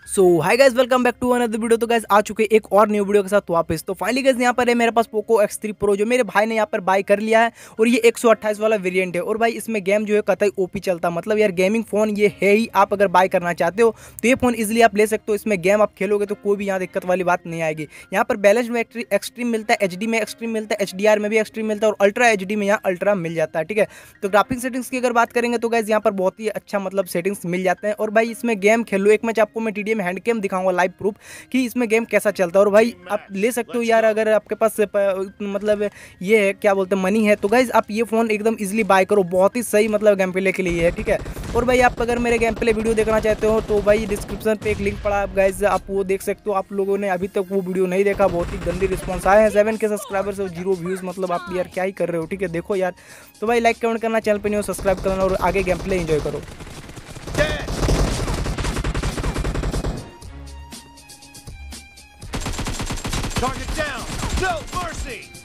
So hi guys, welcome back to another video. तो guys आ चुके एक और न्यू वीडियो के साथ वापस। तो फाइनली गाइस यहाँ पर है मेरे पास पोको X3 Pro जो मेरे भाई ने यहाँ पर बाय कर लिया है। और ये 128 वाला वेरिएंट है। और भाई इसमें गेम जो है कतई ओपी चलता है। मतलब यार गेमिंग फोन ये है ही। आप अगर बाय करना चाहते हो तो ये फोन इजिली आप ले सकते हो। इसमें गेम आप खेलोगे तो कोई भी यहाँ दिक्कत वाली बात नहीं आएगी। यहाँ पर बैलेंस में एक्सट्रीम मिलता है, HD में एक्सट्रीम मिलता है, HDR में भी एक्सट्रीम मिलता है और अल्ट्रा HD में यहाँ अल्ट्रा मिल जाता है। ठीक है, तो ग्राफिक सेटिंग्स की अगर बात करेंगे तो गाइस यहाँ पर बहुत ही अच्छा मतलब सेटिंग्स मिल जाते हैं। और भाई इसमें गेम खेल लो। एक मैच आपको मैं TDM हैंड गेम दिखाऊंगा लाइव प्रूफ कि इसमें गेम कैसा चलता है। और भाई आप ले सकते हो यार, अगर आपके पास मतलब ये है क्या बोलते हैं मनी है तो गाइज आप ये फ़ोन एकदम इजीली बाय करो। बहुत ही सही मतलब गेम प्ले के लिए है। ठीक है, और भाई आप अगर मेरे गेम प्ले वीडियो देखना चाहते हो तो भाई डिस्क्रिप्शन पे एक लिंक पड़ा है गाइज, आप वो देख सकते हो। आप लोगों ने अभी तक वो वीडियो नहीं देखा, बहुत ही गंदी रिस्पॉन्स आए हैं। 7K सब्सक्राइबर्स और 0 व्यूज़, मतलब आप यार क्या ही कर रहे हो। ठीक है, देखो यार। तो भाई लाइक कमेंट करना, चैनल पर नहीं हो सब्सक्राइब करना और आगे गेम प्ले एंजॉय करो। Target down! No mercy!